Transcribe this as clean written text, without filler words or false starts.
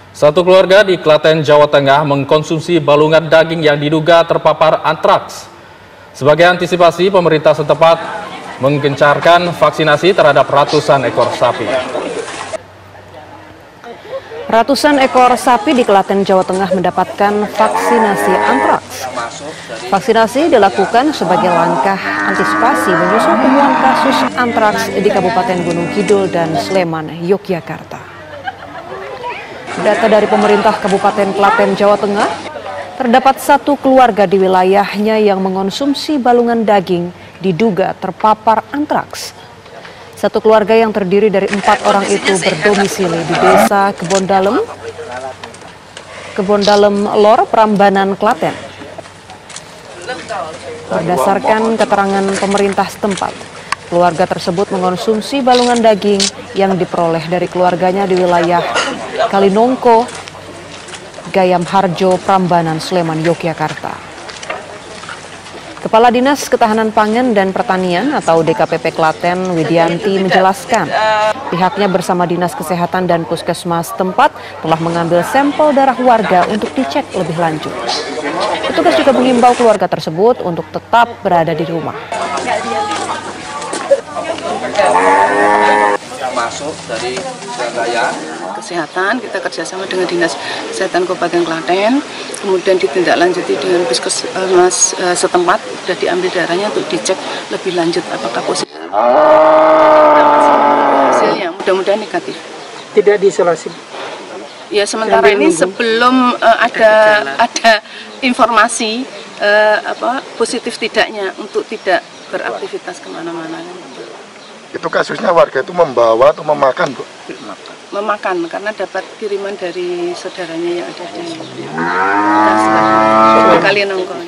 Satu keluarga di Klaten, Jawa Tengah mengkonsumsi balungan daging yang diduga terpapar antraks. Sebagai antisipasi, pemerintah setempat menggencarkan vaksinasi terhadap ratusan ekor sapi. Ratusan ekor sapi di Klaten, Jawa Tengah mendapatkan vaksinasi antraks. Vaksinasi dilakukan sebagai langkah antisipasi menyusul temuan kasus antraks di Kabupaten Gunung Kidul dan Sleman, Yogyakarta. Data dari pemerintah Kabupaten Klaten, Jawa Tengah, terdapat satu keluarga di wilayahnya yang mengonsumsi balungan daging diduga terpapar antraks. Satu keluarga yang terdiri dari 4 orang itu berdomisili di Desa Kebon Dalem Lor, Prambanan, Klaten. Berdasarkan keterangan pemerintah setempat, keluarga tersebut mengonsumsi balungan daging yang diperoleh dari keluarganya di wilayah Kalinongko, Gayam Harjo, Prambanan, Sleman, Yogyakarta. Kepala Dinas Ketahanan Pangan dan Pertanian atau DKPP Klaten, Widianti, menjelaskan pihaknya bersama Dinas Kesehatan dan Puskesmas tempat telah mengambil sampel darah warga untuk dicek lebih lanjut. Petugas juga mengimbau keluarga tersebut untuk tetap berada di rumah. Masuk dari Surabaya Kesehatan, kita kerjasama dengan Dinas Kesehatan Kabupaten Klaten, kemudian ditindaklanjuti dengan puskesmas setempat, sudah diambil darahnya untuk dicek lebih lanjut apakah positif. Hasilnya mudah-mudahan negatif. Tidak diisolasi. Ya sementara ini sebelum ada informasi positif tidaknya untuk tidak beraktivitas kemana-mana. Itu kasusnya warga itu membawa atau memakan, Bu? Memakan, karena dapat kiriman dari saudaranya yang ada di Kalinongko.